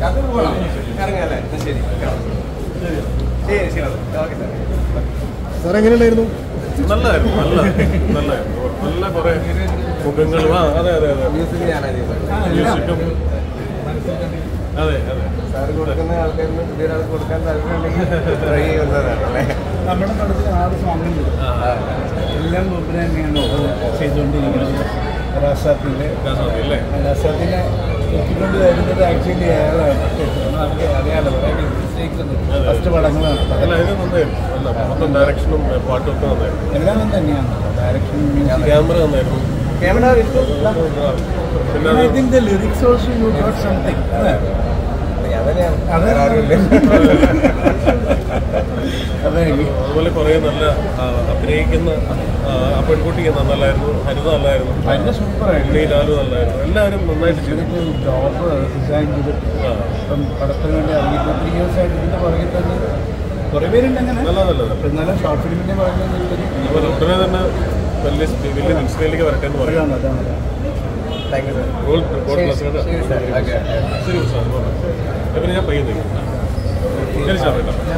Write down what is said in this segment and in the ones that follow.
അത് പോകണം ഇറങ്ങാല്ലേ ശരി ശരി ശരി ഓക്കെ സാർ സാർ എങ്ങനെയുണ്ടായിരുന്നു? നല്ലതായിരുന്നു, നല്ല കുറെ മുഖങ്ങളും. അതെ അതെ അതെ, മ്യൂസിക് ഞാനാണ് മ്യൂസിക്കും. അതെ അതെ, സാറ് കൊടുക്കുന്ന ആൾക്കാരിന് പുതിയൊരാൾക്ക് കൊടുക്കാൻ താല്പര്യമുണ്ടെങ്കിൽ ട്രൈ ചെയ്യുന്നതാണ് അല്ലേ? നമ്മുടെ പടത്തിൽ 6 സോങ്ങുണ്ട്. എല്ലാം ഗോപുര തന്നെയാണ് ചെയ്തുകൊണ്ടിരിക്കുന്നത്. റാസാത്തിൻ്റെ എത്തിക്കൊണ്ട് വരുന്നത് ആക്ച്വലി അയാളാണ്. നമുക്ക് അറിയാമല്ലോ, കുറേ മിസ്റ്റേക്സ് ഉണ്ട്. ഫസ്റ്റ് പടങ്ങളാണ്. മൊത്തം ഡയറക്ഷനും പാട്ടും ഒക്കെ നന്നായിരുന്നു. എല്ലാം തന്നെയാണ്. ഡയറക്ഷൻ, ക്യാമറ നന്നായിരുന്നു. ക്യാമറ പിന്നെ I think the lyrics also you got something. അതുപോലെ കുറേ നല്ല അഭിനയിക്കുന്ന പെൺകുട്ടിക്ക് നല്ലതായിരുന്നു. ഹരിത നല്ലായിരുന്നു. അതിൻ്റെ സൂപ്പറായിരുന്നു. ലാലു നല്ലായിരുന്നു. എല്ലാവരും നന്നായിട്ട് ചെയ്തു. ജോബ് ഡിസൈൻ ചെയ്തിട്ട് ഇപ്പം പടത്തിന് വേണ്ടി ഇറങ്ങിയിട്ട് 3 years ആയിട്ട് ഇതിൻ്റെ പുറകിൽ തന്നെ കുറേ പേരുണ്ട്. അങ്ങനെ നല്ലത് എന്നാലും ഷോർട്ട് ഫിലിമിൻ്റെ പുറകിൽ അതുപോലെ ഉടനെ തന്നെ വലിയ ഇൻസ്റ്റയിലേക്ക് വരട്ടെ എന്ന് പറയുന്നത്. അതാണ്. Thank you sir. ശരി സാർ. ഓക്കെ ശരി സാർ. പിന്നെ ഞാൻ പയ്യുന്നു. ശരി സാർ.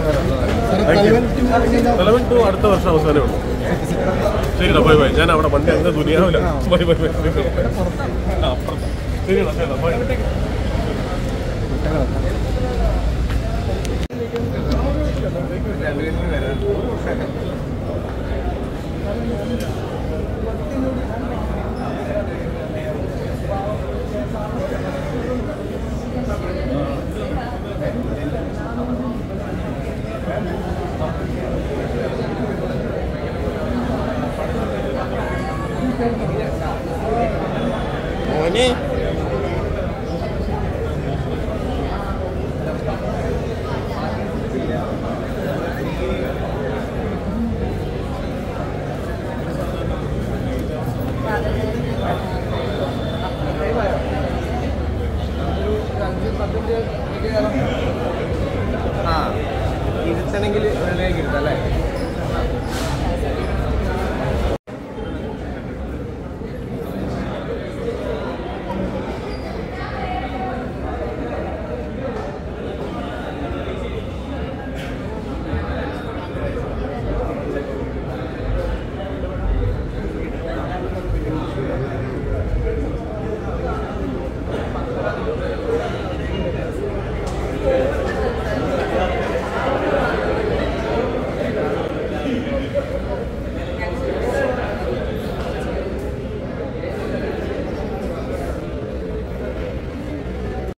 റെലവൻറ്റ് 2 അടുത്ത വർഷം അവസാനമേ ഉള്ളൂ. ശരിടാ, ബൈ ബൈ. ഞാൻ അവിടെ വണ്ടി അങ്ങനെ ദുനിയാവില്ല. Bye bye bye. ശരിടാ ശരിടാ, ബൈ. മോനെ ഒരു 5-10 മിനിറ്റ്